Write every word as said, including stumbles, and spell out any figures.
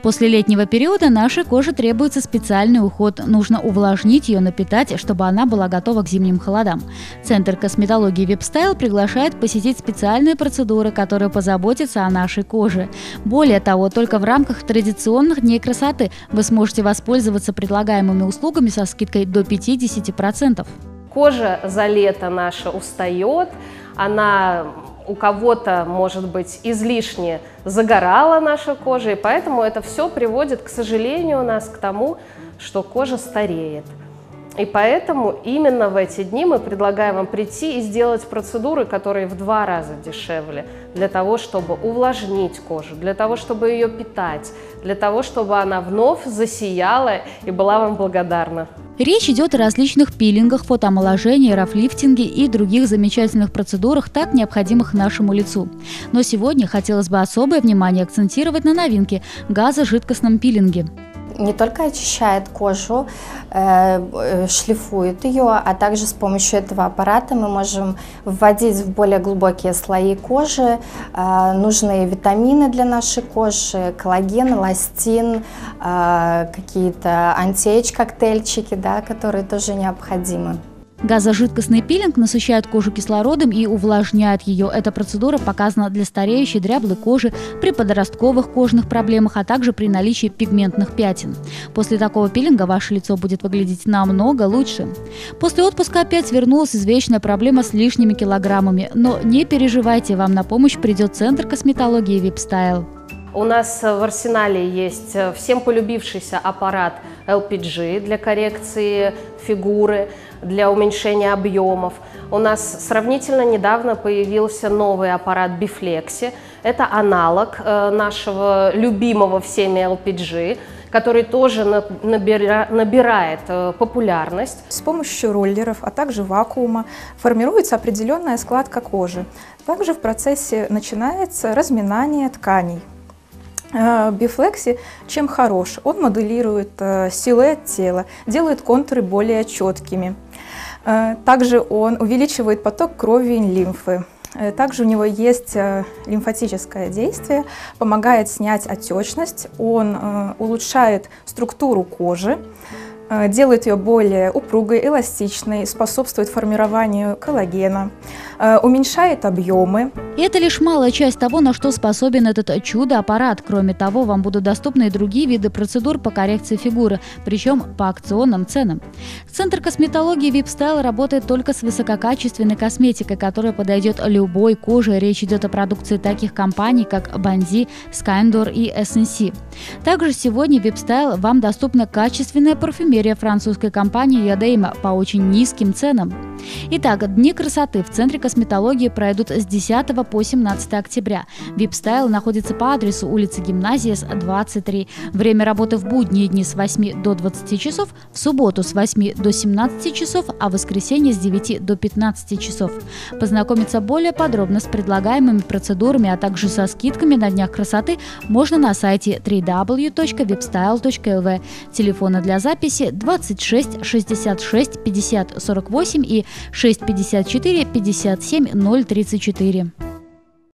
После летнего периода нашей коже требуется специальный уход. Нужно увлажнить ее, напитать, чтобы она была готова к зимним холодам. Центр косметологии Vipstyle приглашает посетить специальные процедуры, которые позаботятся о нашей коже. Более того, только в рамках традиционных дней красоты вы сможете воспользоваться предлагаемыми услугами со скидкой до пятидесяти процентов. Кожа за лето наша устает, она у кого-то, может быть, излишне загорала наша кожа, и поэтому это все приводит, к сожалению, у нас к тому, что кожа стареет. И поэтому именно в эти дни мы предлагаем вам прийти и сделать процедуры, которые в два раза дешевле, для того, чтобы увлажнить кожу, для того, чтобы ее питать, для того, чтобы она вновь засияла и была вам благодарна. Речь идет о различных пилингах, фотоомоложении, рафлифтинге и других замечательных процедурах, так необходимых нашему лицу. Но сегодня хотелось бы особое внимание акцентировать на новинке – газожидкостном пилинге. Не только очищает кожу, э, шлифует ее, а также с помощью этого аппарата мы можем вводить в более глубокие слои кожи э, нужные витамины для нашей кожи, коллаген, эластин, э, какие-то анти-эйдж-коктейльчики, да, которые тоже необходимы. Газожидкостный пилинг насыщает кожу кислородом и увлажняет ее. Эта процедура показана для стареющей дряблой кожи, при подростковых кожных проблемах, а также при наличии пигментных пятен. После такого пилинга ваше лицо будет выглядеть намного лучше. После отпуска опять вернулась извечная проблема с лишними килограммами. Но не переживайте, вам на помощь придет Центр косметологии Vipstyle. У нас в арсенале есть всем полюбившийся аппарат эл пи джи для коррекции фигуры, для уменьшения объемов. У нас сравнительно недавно появился новый аппарат Biflexi. Это аналог нашего любимого всеми эл пи джи, который тоже набирает популярность. С помощью роллеров, а также вакуума формируется определенная складка кожи. Также в процессе начинается разминание тканей. Biflexi чем хорош? Он моделирует силуэт тела, делает контуры более четкими. Также он увеличивает поток крови и лимфы. Также у него есть лимфатическое действие, помогает снять отечность, он улучшает структуру кожи, делает ее более упругой, эластичной, способствует формированию коллагена, уменьшает объемы. И это лишь малая часть того, на что способен этот чудо-аппарат. Кроме того, вам будут доступны и другие виды процедур по коррекции фигуры, причем по акционным ценам. Центр косметологии Vipstyle работает только с высококачественной косметикой, которая подойдет любой коже. Речь идет о продукции таких компаний, как Banzi, Skindor и эс эн си. Также сегодня в Vipstyle вам доступна качественная парфюмерия французской компании Ядейма по очень низким ценам. Итак, дни красоты в Центре косметологии пройдут с десятого по семнадцатое октября. Vipstyle находится по адресу улица Гимназия, двадцать три. Время работы в будние дни с восьми до двадцати часов, в субботу с восьми до семнадцати часов, а в воскресенье с девяти до пятнадцати часов. Познакомиться более подробно с предлагаемыми процедурами, а также со скидками на днях красоты можно на сайте дабл ю дабл ю дабл ю точка випстайл точка эл ви. Телефоны для записи двадцать шесть шестьдесят шесть пятьдесят сорок восемь и шесть пятьдесят четыре пятьдесят семь ноль тридцать четыре.